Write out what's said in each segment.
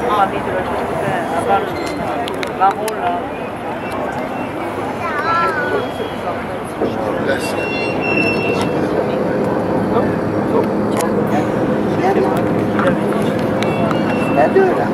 Paris de la Chaudière, là-bas, le marron là. Il y a deux là.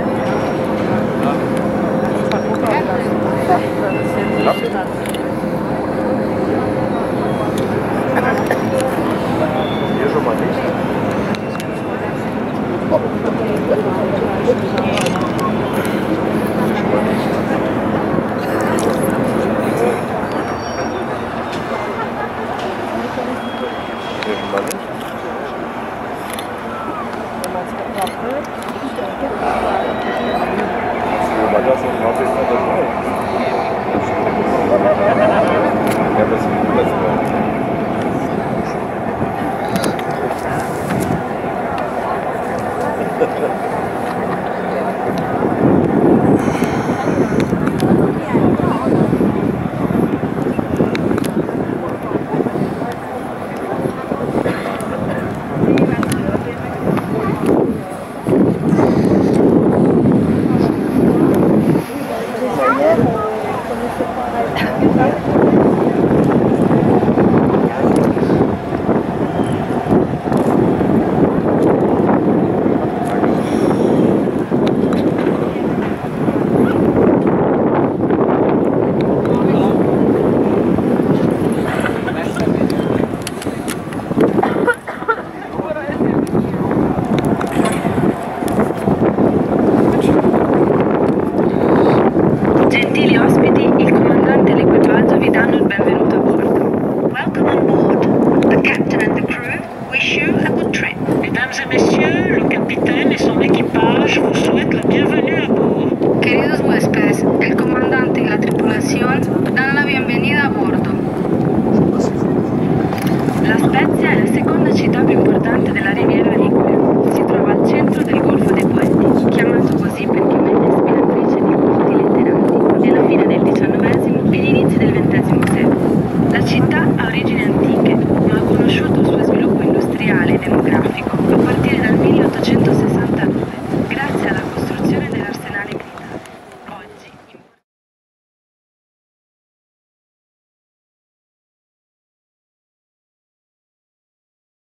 Gentili ospiti, il comandante e l'equipaggio vi danno il benvenuto a bordo. Welcome on board. The captain and the crew wish you a good trip. Mesdames et messieurs, le capitaine et son équipage vous souhaitent la bienvenue